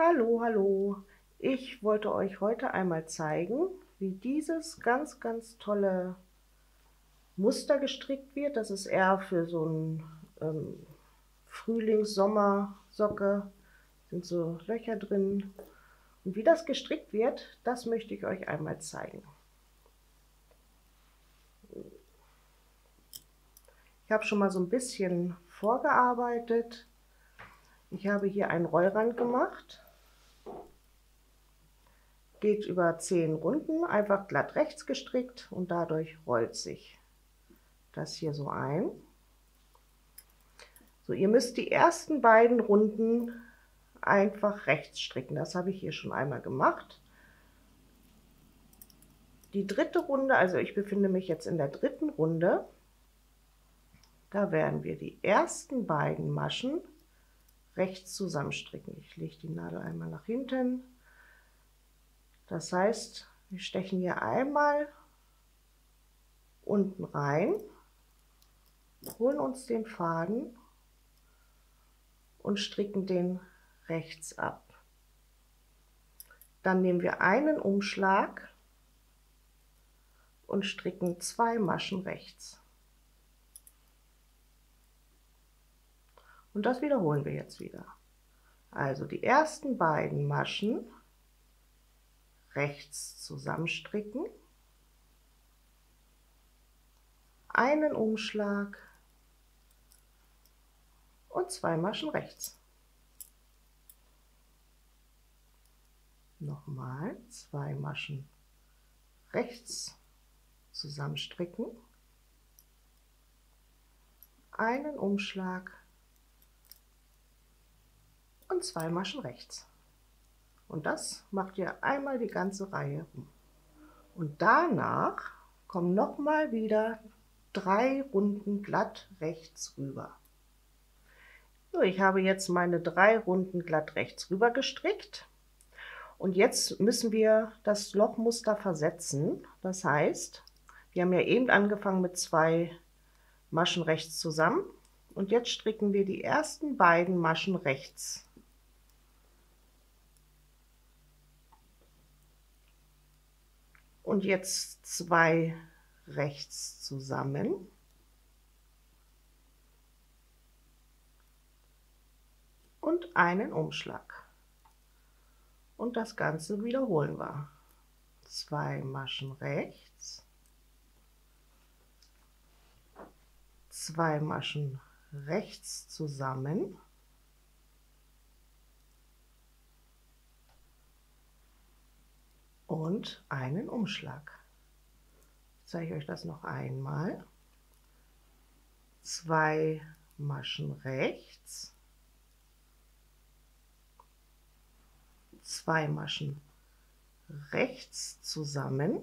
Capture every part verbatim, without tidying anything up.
Hallo, hallo! Ich wollte euch heute einmal zeigen, wie dieses ganz, ganz tolle Muster gestrickt wird. Das ist eher für so ein ähm, Frühlings-Sommer-Socke, sind so Löcher drin. Und wie das gestrickt wird, das möchte ich euch einmal zeigen. Ich habe schon mal so ein bisschen vorgearbeitet. Ich habe hier einen Rollrand gemacht. Geht über zehn Runden, einfach glatt rechts gestrickt und dadurch rollt sich das hier so ein. So, ihr müsst die ersten beiden Runden einfach rechts stricken. Das habe ich hier schon einmal gemacht. Die dritte Runde, also ich befinde mich jetzt in der dritten Runde, da werden wir die ersten beiden Maschen rechts zusammenstricken. Ich lege die Nadel einmal nach hinten. Das heißt, wir stechen hier einmal unten rein, holen uns den Faden und stricken den rechts ab. Dann nehmen wir einen Umschlag und stricken zwei Maschen rechts. Und das wiederholen wir jetzt wieder. Also die ersten beiden Maschen rechts zusammenstricken, einen Umschlag und zwei Maschen rechts. Nochmal zwei Maschen rechts zusammenstricken, einen Umschlag und zwei Maschen rechts. Und das macht ihr einmal die ganze Reihe rum. Und danach kommen noch mal wieder drei Runden glatt rechts rüber. So, ich habe jetzt meine drei Runden glatt rechts rüber gestrickt. Und jetzt müssen wir das Lochmuster versetzen. Das heißt, wir haben ja eben angefangen mit zwei Maschen rechts zusammen. Und jetzt stricken wir die ersten beiden Maschen rechts. Und jetzt zwei rechts zusammen. Und einen Umschlag. Und das Ganze wiederholen wir. Zwei Maschen rechts, zwei Maschen rechts zusammen und einen Umschlag. Ich zeige euch das noch einmal. Zwei Maschen rechts, zwei Maschen rechts zusammen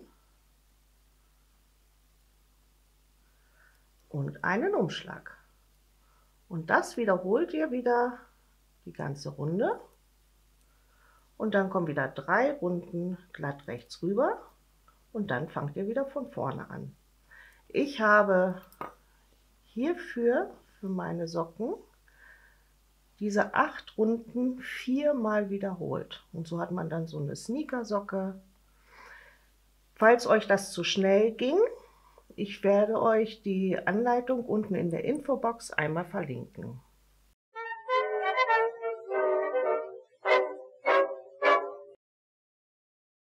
und einen Umschlag. Und das wiederholt ihr wieder die ganze Runde. Und dann kommen wieder drei Runden glatt rechts rüber und dann fangt ihr wieder von vorne an. Ich habe hierfür, für meine Socken, diese acht Runden viermal wiederholt. Und so hat man dann so eine Sneakersocke. Falls euch das zu schnell ging, ich werde euch die Anleitung unten in der Infobox einmal verlinken.